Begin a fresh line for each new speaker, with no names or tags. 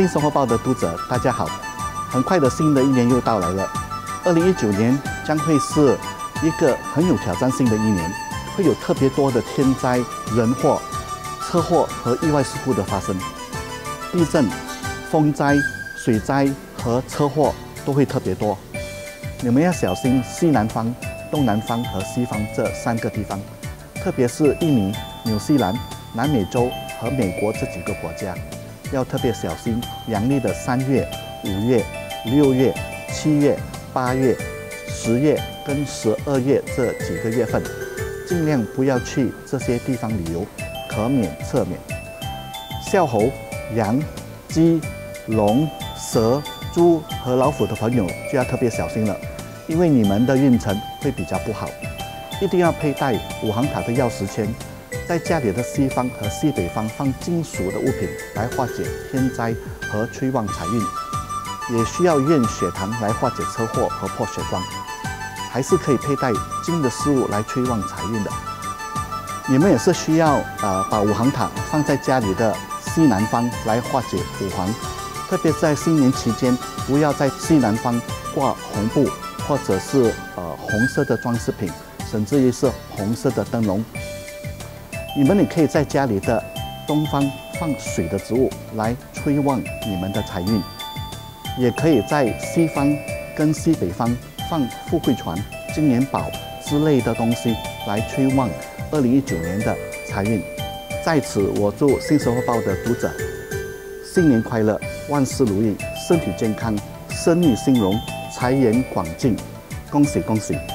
新生活报的读者，大家好！很快的新的一年又到来了，2019年将会是一个很有挑战性的一年，会有特别多的天灾人祸、车祸和意外事故的发生。地震、风灾、水灾和车祸都会特别多，你们要小心西南方、东南方和西方这3个地方，特别是印尼、纽西兰、南美洲和美国这几个国家，要特别小心阳历的3月、5月、6月、7月、8月、10月跟12月这几个月份，尽量不要去这些地方旅游，可免则免。笑猴、羊、鸡、龙、蛇、猪和老虎的朋友就要特别小心了，因为你们的运程会比较不好。一定要佩戴5行塔的钥匙圈，在家里的西方和西北方放金属的物品来化解天灾和催旺财运，也需要验血糖来化解车祸和破血光，还是可以佩戴金的饰物来催旺财运的。你们也是需要把5行塔放在家里的西南方来化解5黄，特别在新年期间，不要在西南方挂红布或者是红色的装饰品，甚至于是红色的灯笼。你们也可以在家里的东方放水的植物来催旺你们的财运，也可以在西方跟西北方放富贵船、金元宝之类的东西来催旺2019年的财运。在此，我祝新生活报的读者新年快乐，万事如意，身体健康，生意兴隆，财源广进，恭喜恭喜！